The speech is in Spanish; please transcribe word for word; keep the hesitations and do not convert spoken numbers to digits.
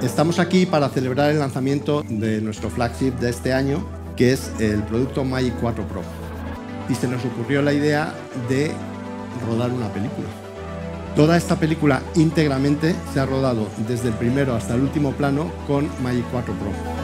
Estamos aquí para celebrar el lanzamiento de nuestro flagship de este año, que es el producto Magic cuatro Pro. Y se nos ocurrió la idea de rodar una película. Toda esta película íntegramente se ha rodado desde el primero hasta el último plano con Magic cuatro Pro.